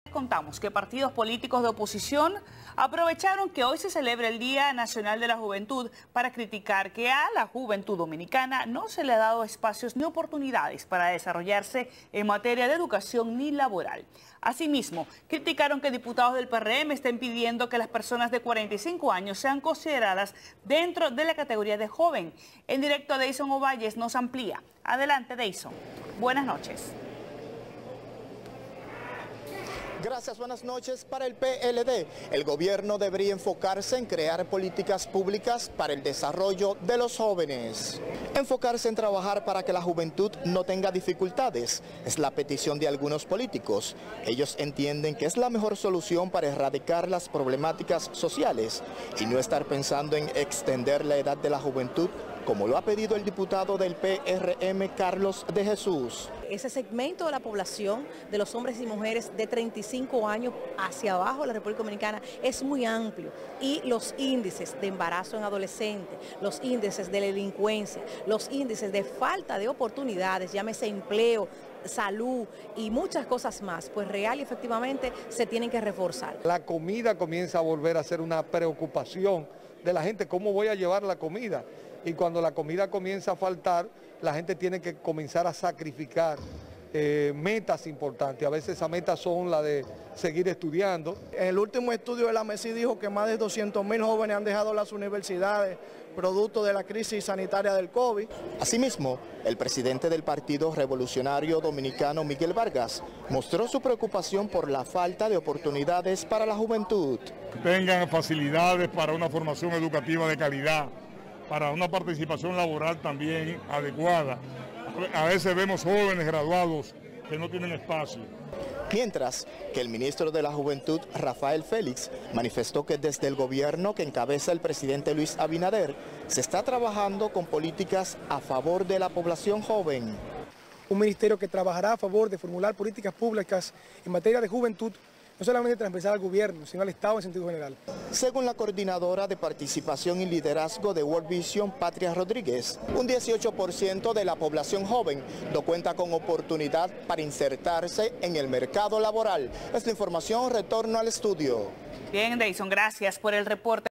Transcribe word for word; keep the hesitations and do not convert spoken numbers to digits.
Contamos que partidos políticos de oposición aprovecharon que hoy se celebra el Día Nacional de la Juventud para criticar que a la juventud dominicana no se le ha dado espacios ni oportunidades para desarrollarse en materia de educación ni laboral. Asimismo, criticaron que diputados del P R M estén pidiendo que las personas de cuarenta y cinco años sean consideradas dentro de la categoría de joven. En directo, Deison Ovalles nos amplía. Adelante, Deison. Buenas noches. Gracias, buenas noches. Para el P L D, el gobierno debería enfocarse en crear políticas públicas para el desarrollo de los jóvenes. Enfocarse en trabajar para que la juventud no tenga dificultades es la petición de algunos políticos. Ellos entienden que es la mejor solución para erradicar las problemáticas sociales y no estar pensando en extender la edad de la juventud, como lo ha pedido el diputado del P R M, Carlos de Jesús. Ese segmento de la población de los hombres y mujeres de treinta y cinco años hacia abajo de la República Dominicana es muy amplio y los índices de embarazo en adolescentes, los índices de delincuencia, los índices de falta de oportunidades, llámese empleo, salud y muchas cosas más, pues real y efectivamente se tienen que reforzar. La comida comienza a volver a ser una preocupación de la gente, ¿cómo voy a llevar la comida? Y cuando la comida comienza a faltar, la gente tiene que comenzar a sacrificar eh, metas importantes. A veces esas metas son las de seguir estudiando. En el último estudio de la MESI dijo que más de doscientos mil jóvenes han dejado las universidades producto de la crisis sanitaria del COVID. Asimismo, el presidente del Partido Revolucionario Dominicano, Miguel Vargas, mostró su preocupación por la falta de oportunidades para la juventud. Tengan facilidades para una formación educativa de calidad, para una participación laboral también adecuada. A veces vemos jóvenes graduados que no tienen espacio. Mientras que el ministro de la Juventud, Rafael Félix, manifestó que desde el gobierno que encabeza el presidente Luis Abinader, se está trabajando con políticas a favor de la población joven. Un ministerio que trabajará a favor de formular políticas públicas en materia de juventud, no solamente transversal al gobierno, sino al Estado en sentido general. Según la coordinadora de participación y liderazgo de World Vision, Patria Rodríguez, un dieciocho por ciento de la población joven no cuenta con oportunidad para insertarse en el mercado laboral. Esta información, retorno al estudio. Bien, Deison, gracias por el reporte.